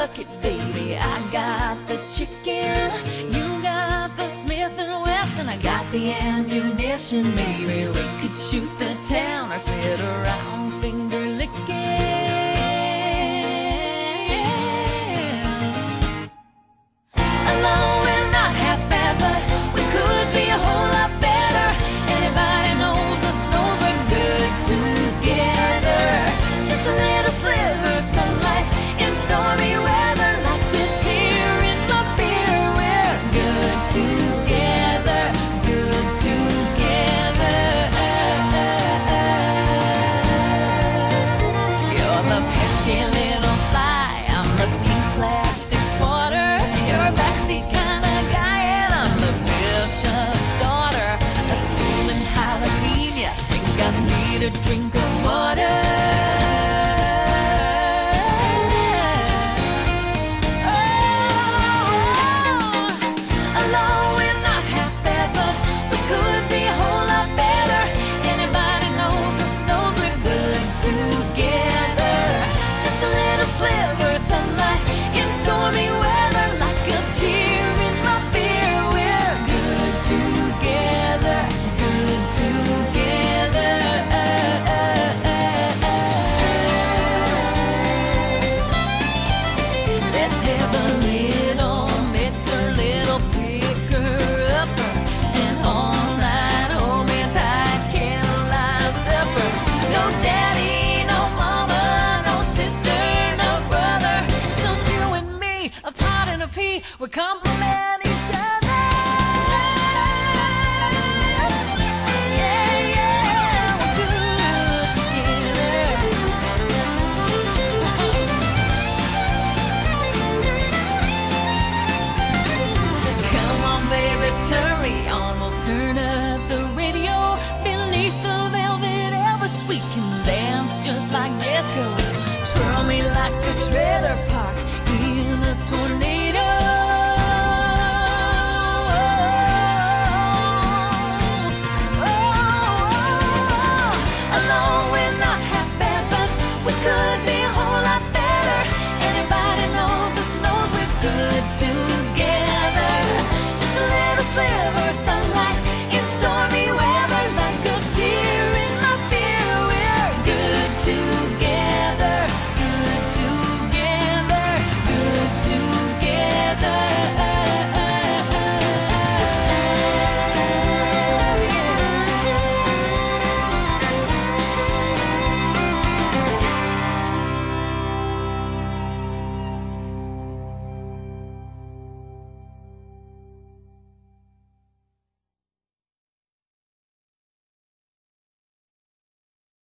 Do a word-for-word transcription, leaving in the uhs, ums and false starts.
bucket, baby. I got the chicken, you got the Smith and Wesson, I got the ammunition, baby. We could shoot the town or sit around finger licking. Alone we're not half bad, but we could be a whole lot better. Anybody knows us knows we're good together. Just a little sliver of sunlight in stormy weather, like a tear in my beer. We're good together, good together. You're the pesky little fly, I'm the pink plastic swatter. You're a backseat kind of guy, and I'm the bishop's daughter. A steaming jalapeno, think I need a drink of water. We compliment each other. Yeah, yeah, we're good together. Come on, baby, turn me on. We'll turn up the radio. Beneath the velvet Elvis, we can dance just like disco. Twirl me like a trailer park in a tornado. Together, just a little sliver